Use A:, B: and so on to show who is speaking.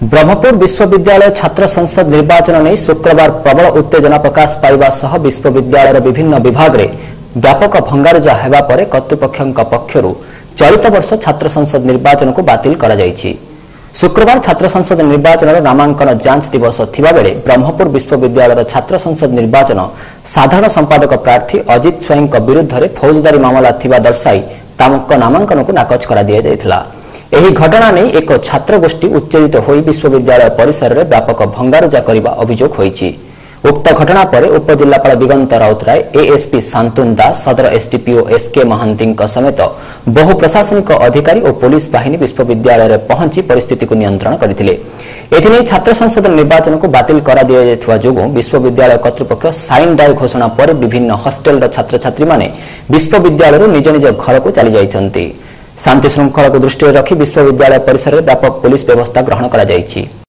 A: ब्रह्मपुर विश्वविद्यालय छात्र संसद निर्वाचन नहीं शुक्रवार प्रबल उत्तेजना प्रकाश पाइबा सह विश्वविद्यालय विभिन्न विभाग में व्यापक भंगारुजा हेबा परे कर्तृपक्षों पक्षरु चलित वर्ष छात्र संसद निर्वाचन को बातिल करा जायछि। शुक्रवार छात्र संसद निर्वाचन नामांकन जांच दिवस थिबा बेले ब्रह्मपुर विश्वविद्यालय छात्र संसद निर्वाचन साधारण संपादक प्रार्थी अजित स्वयं विरुद्ध में फौजदारी मामला थिबा दर्शाई नामांकन को नाकच करा दिया जायथिला। एही घटना नहीं एक छात्र गोष्ठी उत्तेजित होई विश्वविद्यालय परिसर में व्यापक भंगारुजा करने अभियोग होईछि। उक्त घटना पर उपजिल्लापाल दिगंत राउतराय, एएसपी शांतुन दास, सदर एसडीपीओ एसके महांती समेत बहु प्रशासनिक अधिकारी और पुलिस बाहिनी विश्वविद्यालय में पहुंची परिस्थिति को नियंत्रण करथिले। एथिने छात्र संसद निर्वाचन को बातिल करा दिया जायथवा जोगु विश्वविद्यालय कर्तृपक्ष साइन डाय घोषणा पर विभिन्न हॉस्टेल छात्र छात्री माने विश्वविद्यालय निज निज घर को चली जाइछन्ति। शांति श्रृंखला को दृष्टि रखी विश्वविद्यालय परिसर में व्यापक पुलिस व्यवस्था ग्रहण करा जायछि।